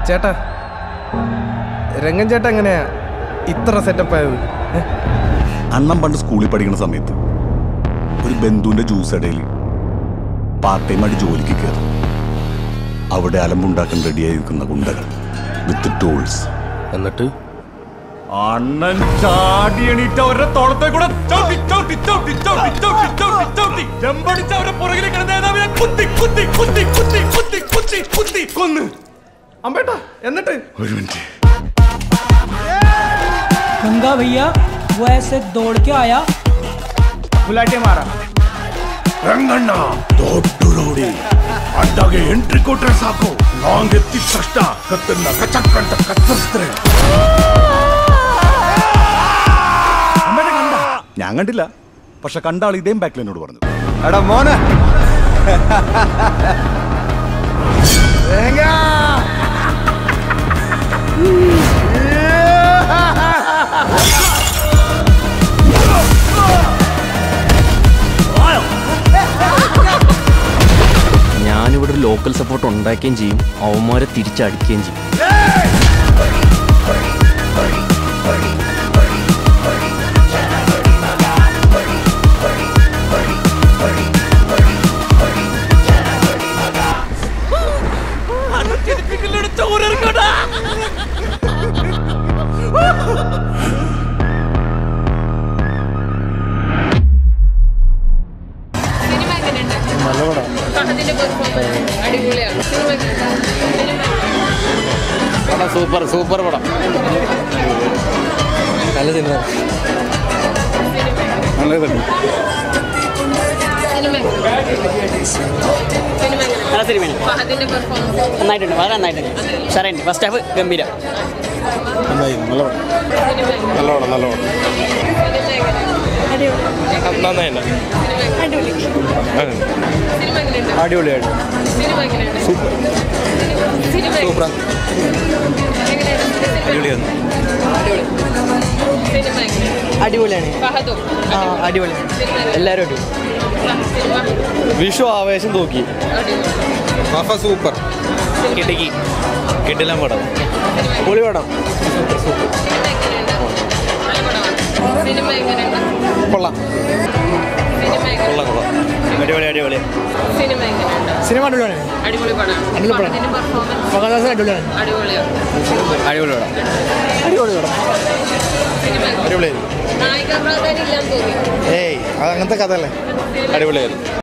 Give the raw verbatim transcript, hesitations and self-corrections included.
ചേട്ടാ, രംഗൻ ചേട്ടാ എങ്ങനെയാ ഇത്ര സെറ്റപ്പ് ആയത്? അണ്ണം പണ്ട് സ്കൂളിൽ പഠിക്കുന്ന സമയത്ത് ഒരു ബന്ധുവിന്റെ ജ്യൂസ് ഇടയിൽ പാർട്ട് ടൈമായിട്ട് ജോലിക്ക് കയറി. അവിടെ അലമ്പുണ്ടാക്കാൻ റെഡിയായി നിൽക്കുന്ന ഗുണ്ടകൾ വിത്ത് ടൂൾസ്. എന്നിട്ട് അണ്ണൻ ചാടി എണീറ്റ അവരുടെ തോളത്തെ കൂടെ ചവിട്ടി ചവിട്ടി ചവിട്ടി ചവിട്ടി ചവിട്ടി ചവിട്ടി ചവിട്ടി ചെമ്പടിച്ച അവരുടെ പുറകിൽ കിടന്ന നേതാവിനെ കുത്തി കുത്തി കുത്തി കുത്തി കുത്തി കുത്തി കുത്തി കൊന്ന്. അമ്പേട്ടാ, എന്നിട്ട് ഒരു മിനിറ്റ്. गंगा भैया वो ऐसे दौड़ के आया, बुलाटे मारा. ರಂಗಣ್ಣ ದೊಡ್ಡ ರೋಡಿ ಅಡ್ಡಾಗೆ ಎಂಟ್ರಿ ಕೊಟ್ರೆ ಸಾಕು, ಲಾಂಗ್ ಎತ್ತಿದ ತಕ್ಷಣ ಕತ್ತನ್ನ ಕಚಕ್ ಅಂತ ಕತ್ತರಿಸ್ತಾರೆ. ഞാൻ കണ്ടില്ല, പക്ഷെ കണ്ടാൾ ഇതേം ബാക്കിൽ എന്നോട് പറഞ്ഞു. എടാ മോനെ, ഞാനിവിടെ ഒരു ലോക്കൽ സപ്പോർട്ട് ഉണ്ടാക്കുകയും ചെയ്യും, അവന്മാരെ തിരിച്ചടിക്കുകയും ചെയ്യും. സൂപ്പർ സൂപ്പർ പടം, നല്ല സിനിമ, നല്ല സിനിമ, നല്ല സിനിമയാണ്. നന്നായിട്ടുണ്ട്, വളരെ നന്നായിട്ടുണ്ട്. സാറേണ്ട് ഫസ്റ്റ് ഹാഫ് ഗംഭീരം, നല്ല പടം, നല്ല പടം, നല്ല പടം, നന്നായില്ല, അടിപൊളിയായിട്ട്, സൂപ്പർ സൂപ്പർ, അടിപൊളിയാണ്, അടിപൊളിയാണ്, ആ അടിപൊളിയാണ്, എല്ലാവരും അടിപൊളി. വിഷു ആവേശം നോക്കി, സൂപ്പർ, കിടക്കി കിടിലൻ പടം, പൊളി പടം, കൊള്ളാം കൊള്ളാം കൊള്ളാം, അടിപൊളി അടിപൊളി സിനിമ, അടിപൊളിയാണ്, അടിപൊളി പടം, അടിപൊളി പടം, അടിപൊളിയാണ്, അടിപൊളി പടം, അടിപൊളി പടം, അടിപൊളിയായിരുന്നു. ഏയ് അത് അങ്ങനത്തെ കഥ അല്ലേ, അടിപൊളിയായിരുന്നു.